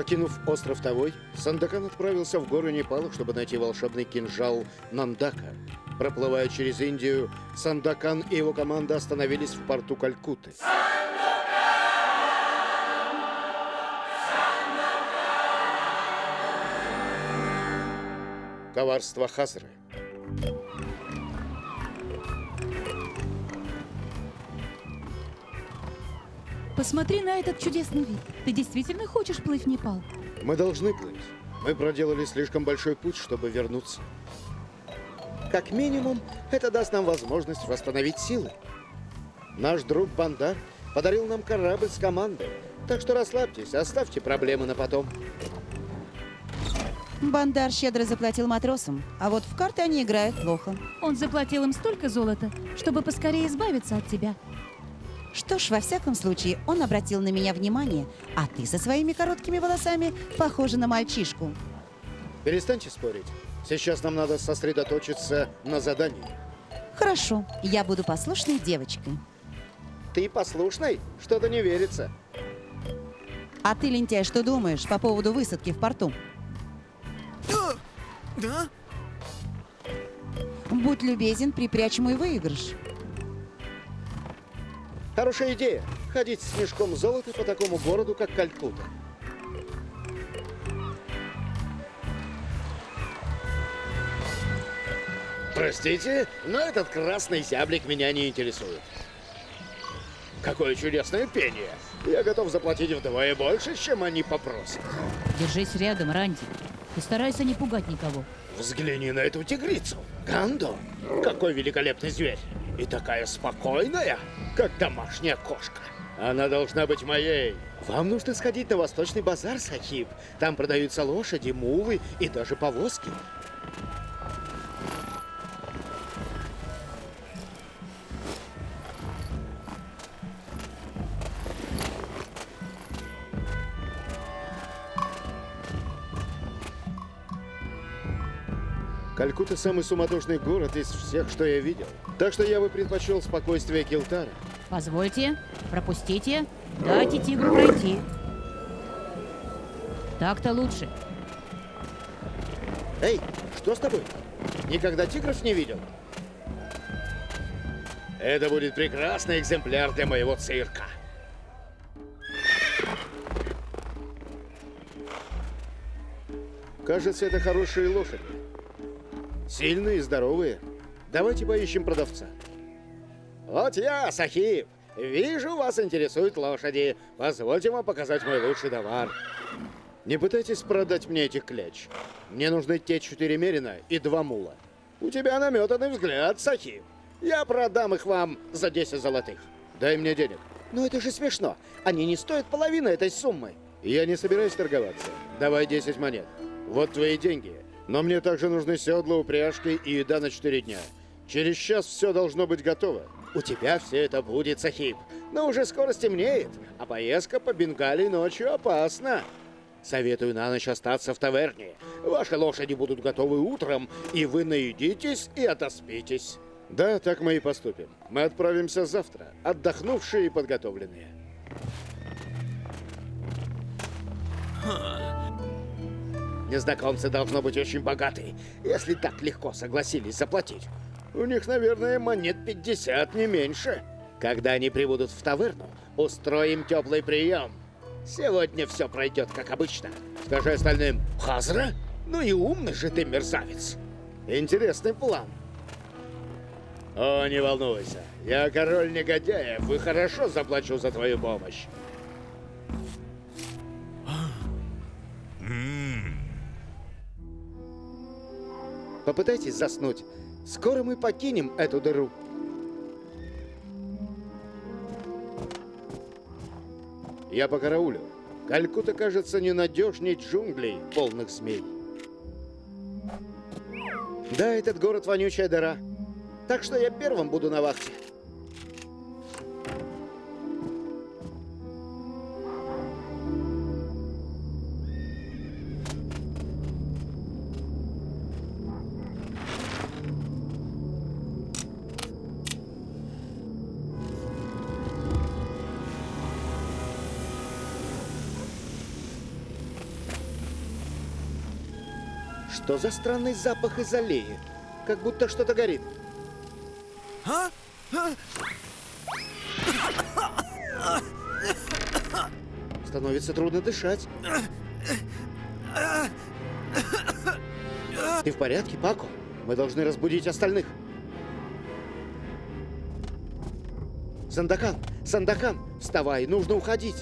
Покинув остров Тавой, Сандакан отправился в горы Непала, чтобы найти волшебный кинжал Нандака. Проплывая через Индию, Сандакан и его команда остановились в порту Калькутты. Коварство Хазры. Посмотри на этот чудесный вид. Ты действительно хочешь плыть в Непал? Мы должны плыть. Мы проделали слишком большой путь, чтобы вернуться. Как минимум, это даст нам возможность восстановить силы. Наш друг Бандар подарил нам корабль с командой. Так что расслабьтесь, оставьте проблемы на потом. Бандар щедро заплатил матросам, а вот в карты они играют плохо. Он заплатил им столько золота, чтобы поскорее избавиться от тебя. Что ж, во всяком случае, он обратил на меня внимание, а ты со своими короткими волосами похожа на мальчишку. Перестаньте спорить. Сейчас нам надо сосредоточиться на задании. Хорошо, я буду послушной девочкой. Ты послушный? Что-то не верится. А ты, лентяй, что думаешь по поводу высадки в порту? Да? Будь любезен, припрячь мой выигрыш. Хорошая идея. Ходить с мешком золота по такому городу, как Калькутта. Простите, но этот красный зяблик меня не интересует. Какое чудесное пение. Я готов заплатить вдвое больше, чем они попросят. Держись рядом, Ранди. И старайся не пугать никого. Взгляни на эту тигрицу. Гандо. Какой великолепный зверь. И такая спокойная, как домашняя кошка. Она должна быть моей. Вам нужно сходить на Восточный базар, Сахиб. Там продаются лошади, мулы и даже повозки. Калькутта самый суматошный город из всех, что я видел. Так что я бы предпочел спокойствие Килтара. Позвольте, пропустите, дайте тигру пройти. Так-то лучше. Эй, что с тобой? Никогда тигров не видел? Это будет прекрасный экземпляр для моего цирка. Кажется, это хорошие лошади. Сильные и здоровые. Давайте поищем продавца. Вот я, Сахиб. Вижу, вас интересуют лошади. Позвольте вам показать мой лучший товар. Не пытайтесь продать мне этих кляч. Мне нужны те 4 мерина и 2 мула. У тебя наметанный взгляд, Сахиб. Я продам их вам за 10 золотых. Дай мне денег. Но это же смешно. Они не стоят половины этой суммы. Я не собираюсь торговаться. Давай 10 монет. Вот твои деньги. Но мне также нужны седла, упряжки и еда на 4 дня. Через час все должно быть готово. У тебя все это будет, Сахиб. Но уже скоро стемнеет, а поездка по Бенгалии ночью опасна. Советую на ночь остаться в таверне. Ваши лошади будут готовы утром, и вы наедитесь и отоспитесь. Да, так мы и поступим. Мы отправимся завтра, отдохнувшие и подготовленные. Незнакомцы должно быть очень богаты, если так легко согласились заплатить. У них, наверное, монет 50, не меньше. Когда они прибудут в таверну, устроим теплый прием. Сегодня все пройдет как обычно. Скажи остальным: Хазра? Ну и умный же ты, мерзавец. Интересный план. О, не волнуйся. Я король негодяев и хорошо заплачу за твою помощь. Попытайтесь заснуть. Скоро мы покинем эту дыру. Я покараулю. Калькутта кажется ненадежней джунглей, полных змей. Да, этот город вонючая дыра. Так что я первым буду на вахте. Что за странный запах из аллеи? Как будто что-то горит. Становится трудно дышать. Ты в порядке, Пако? Мы должны разбудить остальных. Сандакан! Сандакан! Вставай, нужно уходить!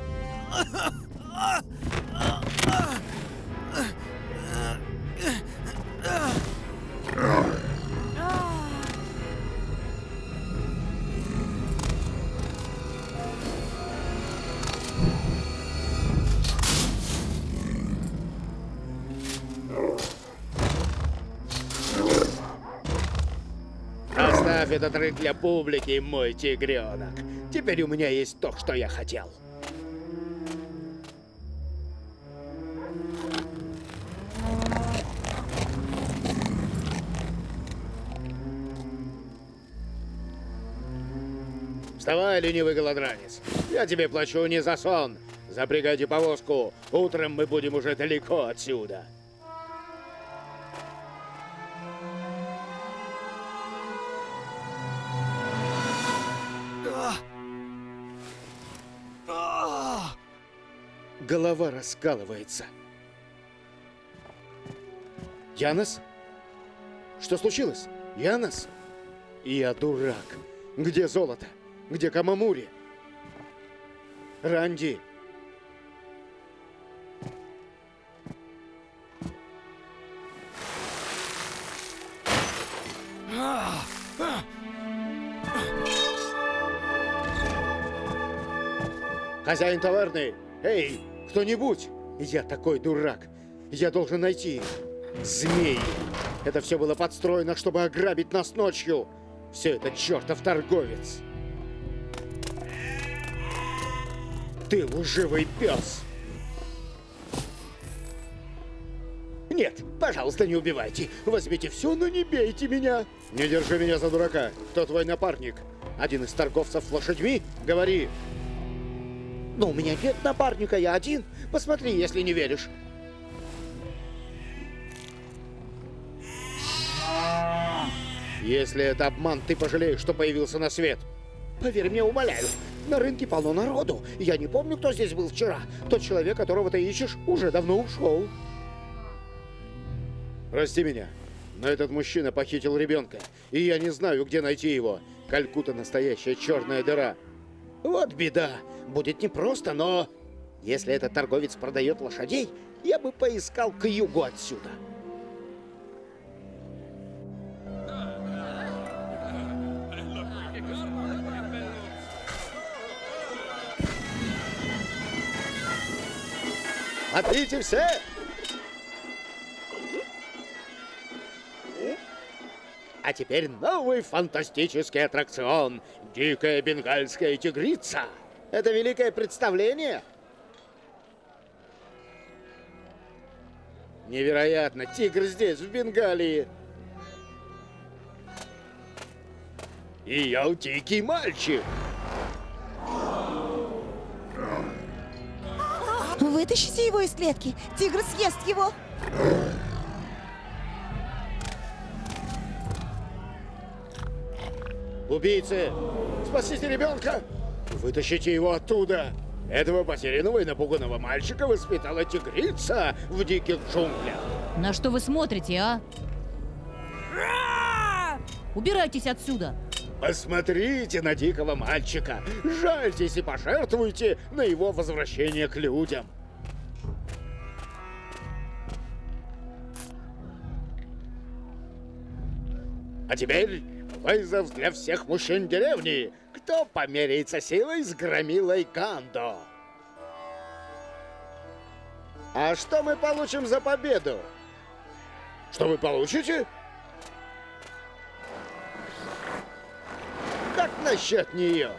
Оставь этот рык для публики, мой тигренок. Теперь у меня есть то, что я хотел. Вставай, ленивый голодранец. Я тебе плачу не за сон. Запрягайте повозку. Утром мы будем уже далеко отсюда. Голова раскалывается. Янос? Что случилось? Янос? Я дурак. Где золото? Где Камамури? Ранди? Хозяин таверны! Эй, кто-нибудь! Я такой дурак! Я должен найти их. Змеи! Это все было подстроено, чтобы ограбить нас ночью! Все это чертов торговец! Ты лживый пес! Нет, пожалуйста, не убивайте. Возьмите все, но не бейте меня. Не держи меня за дурака. Кто твой напарник? Один из торговцев лошадьми? Говори. Ну, у меня нет напарника, я один. Посмотри, если не веришь. Если это обман, ты пожалеешь, что появился на свет. Поверь мне, умоляю. На рынке полно народу. Я не помню, кто здесь был вчера. Тот человек, которого ты ищешь, уже давно ушел. Прости меня, но этот мужчина похитил ребенка. И я не знаю, где найти его. Калькутта настоящая черная дыра. Вот беда. Будет непросто, но... Если этот торговец продает лошадей, я бы поискал к югу отсюда. Смотрите все! А теперь новый фантастический аттракцион — дикая бенгальская тигрица. Это великое представление? Невероятно, тигр здесь, в Бенгалии. И я дикий мальчик. Вытащите его из клетки. Тигр съест его. Убийцы, спасите ребенка! Вытащите его оттуда! Этого потерянного и напуганного мальчика воспитала тигрица в диких джунглях. На что вы смотрите, а? Убирайтесь отсюда! Посмотрите на дикого мальчика! Жальтесь и пожертвуйте на его возвращение к людям! А теперь вызов для всех мужчин деревни. Кто померяется силой с громилой Кандо? А что мы получим за победу? Что вы получите? Как насчет нее?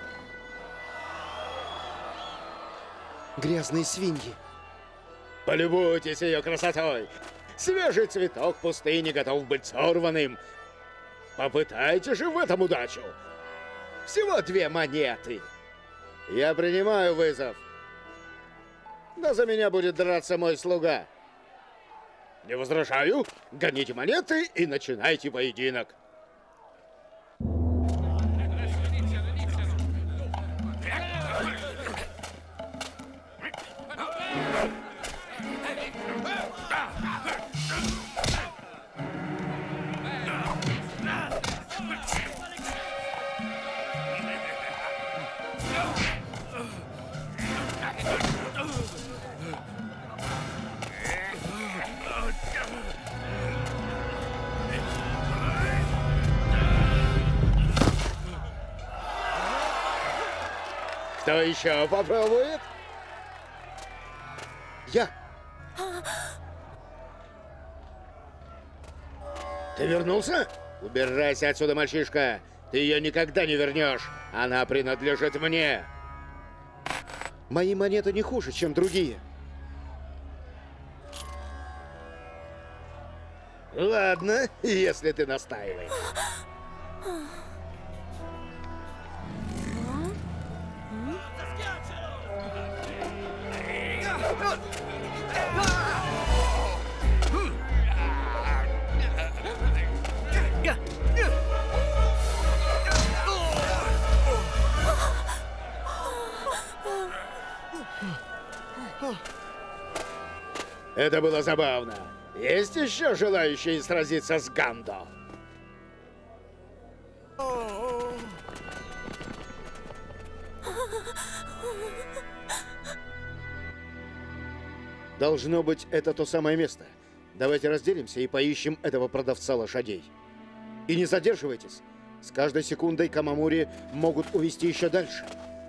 Грязные свиньи. Полюбуйтесь ее красотой. Свежий цветок пустыни готов быть сорванным. Попытайте же в этом удачу. Всего 2 монеты. Я принимаю вызов. Но за меня будет драться мой слуга. Не возражаю. Гоните монеты и начинайте поединок. Кто еще попробует? Я. Ты вернулся? Убирайся отсюда, мальчишка. Ты ее никогда не вернешь. Она принадлежит мне. Мои монеты не хуже, чем другие. Ладно, если ты настаиваешь. Это было забавно. Есть еще желающие сразиться с Гандо? Должно быть, это то самое место. Давайте разделимся и поищем этого продавца лошадей. И не задерживайтесь. С каждой секундой Камамури могут увести еще дальше.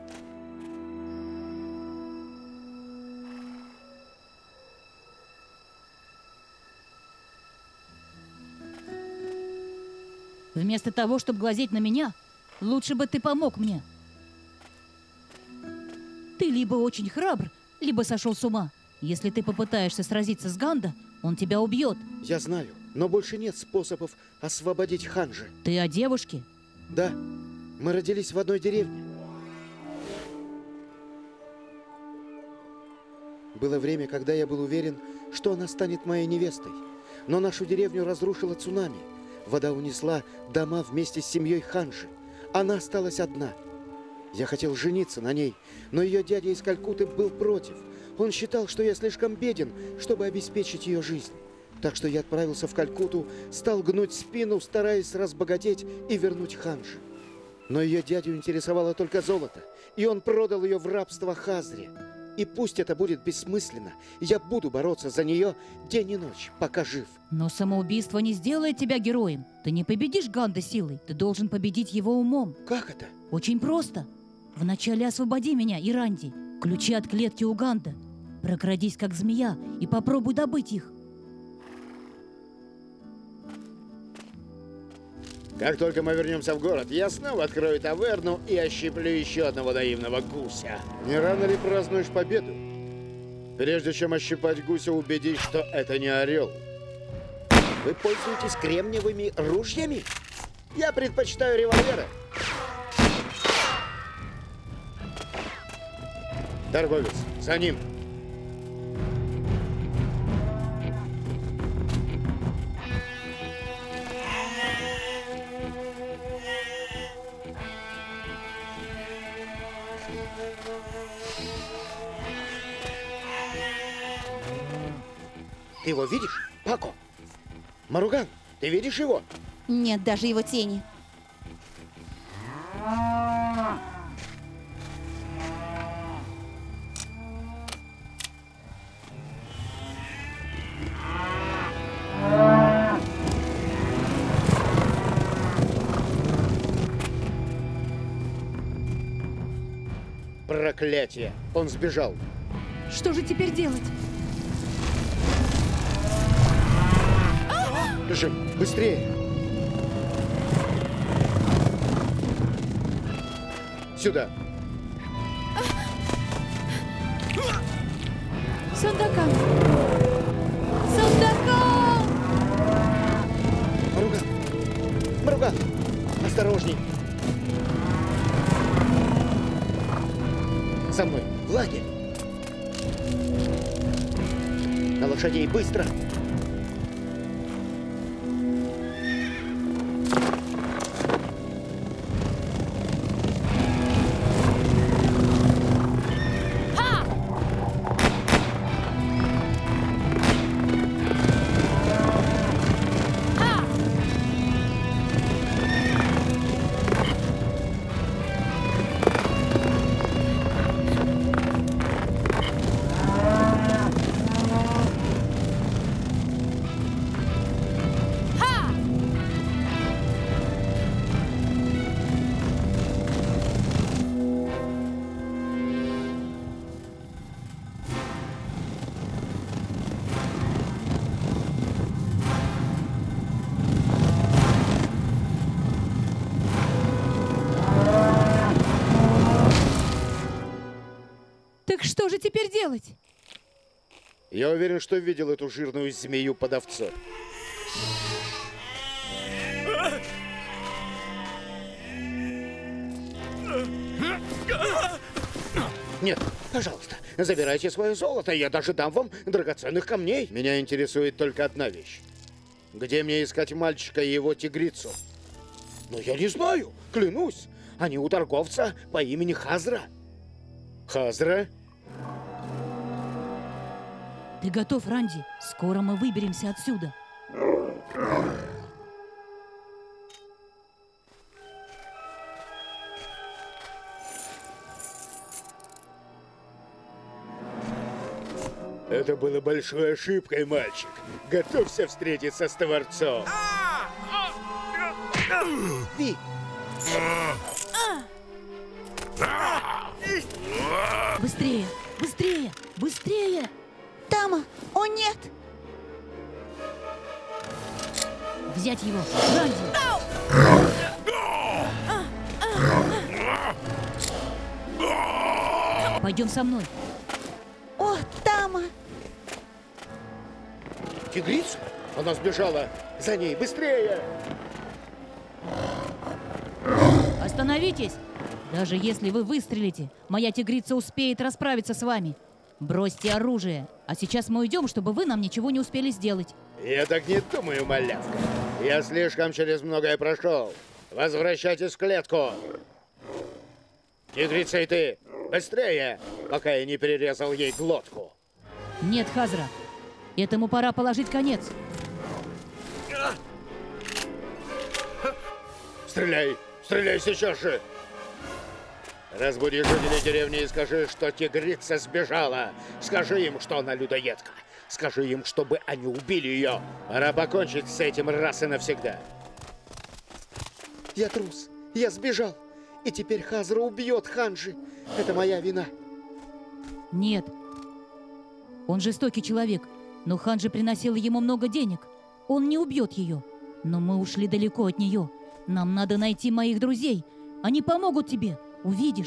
Вместо того, чтобы глазеть на меня, лучше бы ты помог мне. Ты либо очень храбр, либо сошел с ума. Если ты попытаешься сразиться с Гандо, он тебя убьет. Я знаю, но больше нет способов освободить Ханжи. Ты о девушке? Да, мы родились в одной деревне. Было время, когда я был уверен, что она станет моей невестой. Но нашу деревню разрушило цунами. Вода унесла дома вместе с семьей Ханжи. Она осталась одна. Я хотел жениться на ней, но ее дядя из Калькутты был против. Он считал, что я слишком беден, чтобы обеспечить ее жизнь. Так что я отправился в Калькутту, стал гнуть спину, стараясь разбогатеть и вернуть Ханжи. Но ее дядю интересовало только золото, и он продал ее в рабство Хазре. И пусть это будет бессмысленно, я буду бороться за нее день и ночь, пока жив. Но самоубийство не сделает тебя героем. Ты не победишь Гандо силой, ты должен победить его умом. Как это? Очень просто. Вначале освободи меня, Иранди. Ключи от клетки у Гандо. Прокрадись, как змея, и попробуй добыть их. Как только мы вернемся в город, я снова открою таверну и ощиплю еще одного наивного гуся. Не рано ли празднуешь победу? Прежде чем ощипать гуся, убедись, что это не орел. Вы пользуетесь кремниевыми ружьями? Я предпочитаю револьверы. Торговец, за ним. Ты его видишь, Пако? Маруган, ты видишь его? Нет даже его тени. Проклятие! Он сбежал. Что же теперь делать? Бежим, быстрее! Сюда! Сандакан! Сандакан! Маруган! Маруган! Осторожней! За мной! В лагерь! На лошадей, быстро! делать? Я уверен, что видел эту жирную змею под овцой. Нет, пожалуйста, забирайте свое золото, я даже дам вам драгоценных камней. Меня интересует только одна вещь. Где мне искать мальчика и его тигрицу? Но я не знаю, клянусь. Они у торговца по имени Хазра. Хазра? Ты готов, Ранди? Скоро мы выберемся отсюда. Это было большой ошибкой, мальчик. Готовься встретиться с Творцом. Ви! Быстрее! Быстрее! Быстрее! Тама! О, нет! Взять его! Ранди! Пойдем со мной. О, Тама! Тигрица? Она сбежала. За ней, быстрее! Остановитесь! Даже если вы выстрелите, моя тигрица успеет расправиться с вами. Бросьте оружие. А сейчас мы уйдем, чтобы вы нам ничего не успели сделать. Я так не думаю, малявка. Я слишком через многое прошел. Возвращайтесь в клетку. Тигрица и ты, быстрее, пока я не перерезал ей глотку. Нет, Хазра. Этому пора положить конец. Стреляй! Стреляй сейчас же! Разбуди жителей деревни и скажи, что тигрица сбежала. Скажи им, что она людоедка. Скажи им, чтобы они убили ее. Пора покончить с этим раз и навсегда. Я трус. Я сбежал. И теперь Хазра убьет Ханджи. Это моя вина. Нет. Он жестокий человек, но Ханджи приносила ему много денег. Он не убьет ее. Но мы ушли далеко от нее. Нам надо найти моих друзей. Они помогут тебе. Увидишь.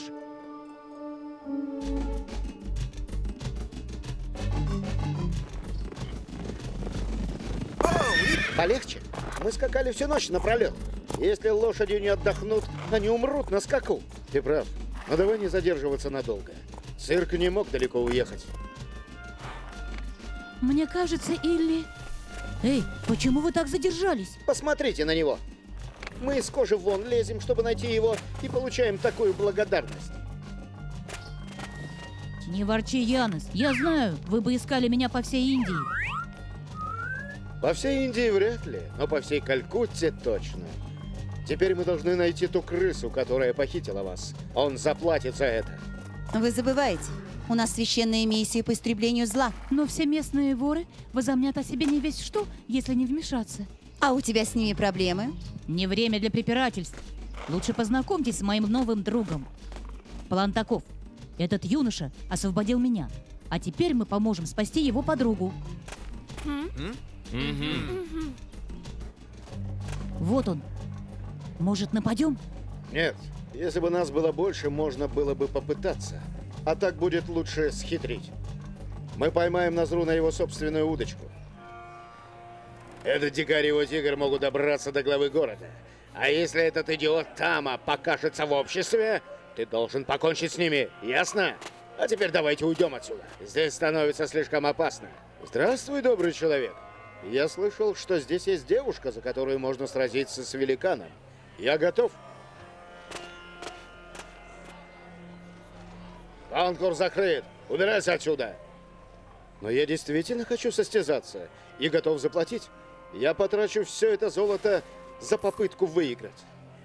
Полегче. Мы скакали всю ночь напролет. Если лошади не отдохнут, они умрут на скаку. Ты прав. Но давай не задерживаться надолго. Цирк не мог далеко уехать. Мне кажется, Илли... Эй, почему вы так задержались? Посмотрите на него. Мы из кожи вон лезем, чтобы найти его, и получаем такую благодарность. Не ворчи, Янес. Я знаю, вы бы искали меня по всей Индии. По всей Индии вряд ли, но по всей Калькутте точно. Теперь мы должны найти ту крысу, которая похитила вас. Он заплатит за это. Вы забываете, у нас священная миссия по истреблению зла. Но все местные воры возомнят о себе не весь что, если не вмешаться. А у тебя с ними проблемы? Не время для препирательств. Лучше познакомьтесь с моим новым другом. План таков. Этот юноша освободил меня. А теперь мы поможем спасти его подругу. Вот он. Может, нападем? Нет, если бы нас было больше, можно было бы попытаться. А так будет лучше схитрить. Мы поймаем Назру на его собственную удочку. Этот дикарь и его тигр могут добраться до главы города. А если этот идиот Тама покажется в обществе, ты должен покончить с ними, ясно? А теперь давайте уйдем отсюда. Здесь становится слишком опасно. Здравствуй, добрый человек. Я слышал, что здесь есть девушка, за которую можно сразиться с великаном. Я готов. Конкурс закрыт. Убирайся отсюда. Но я действительно хочу состязаться и готов заплатить. Я потрачу все это золото за попытку выиграть.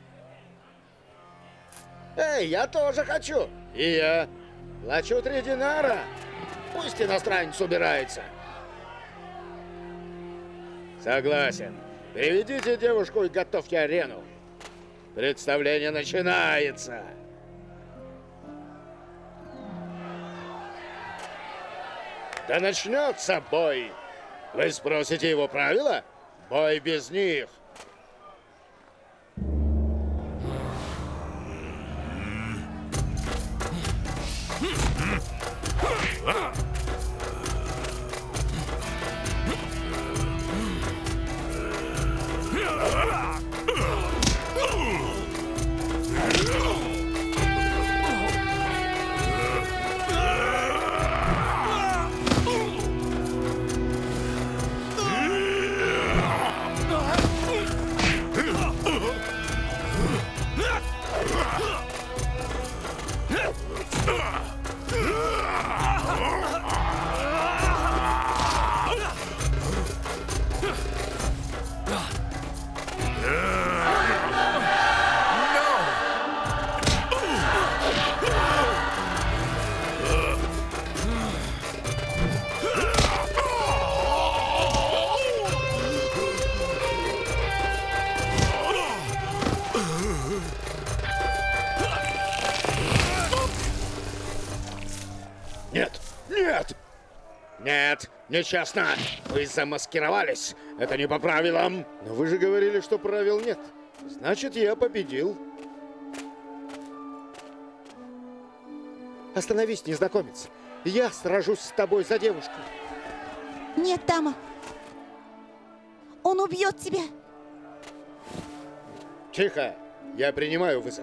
Эй, я тоже хочу. И я. Плачу 3 динара. Пусть иностранец убирается. Согласен. Приведите девушку и готовьте арену. Представление начинается. Да начнется бой. Вы спросите его правила? Бой без них. Нечестно! Вы замаскировались! Это не по правилам! Но вы же говорили, что правил нет. Значит, я победил. Остановись, незнакомец. Я сражусь с тобой за девушку. Нет, Тама. Он убьет тебя. Тихо! Я принимаю вызов.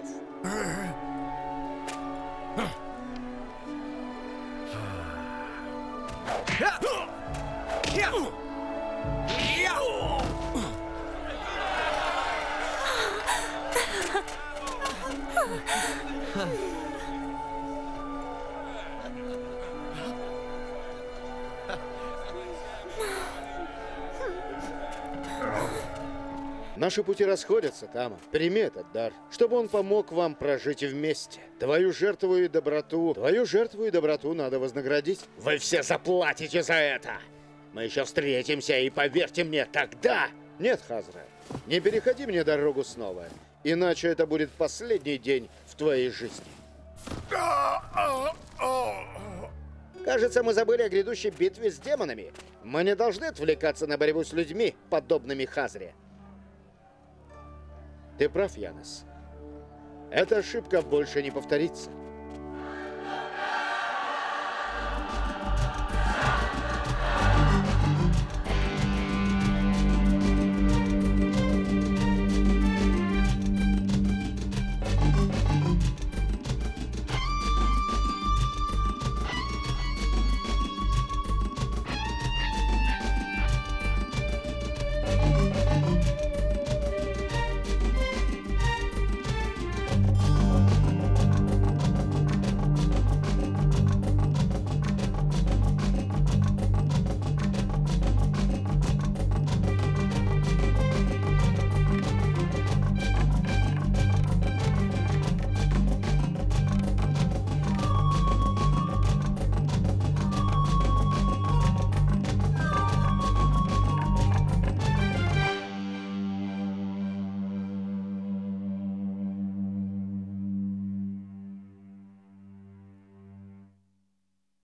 Наши пути расходятся, Тама. Прими этот дар, чтобы он помог вам прожить вместе. Твою жертву и доброту надо вознаградить. Вы все заплатите за это. Мы еще встретимся, и поверьте мне, тогда... Нет, Хазра, не переходи мне дорогу снова, иначе это будет последний день в твоей жизни. Кажется, мы забыли о грядущей битве с демонами. Мы не должны отвлекаться на борьбу с людьми, подобными Хазре. Ты прав, Янос. Эта ошибка больше не повторится.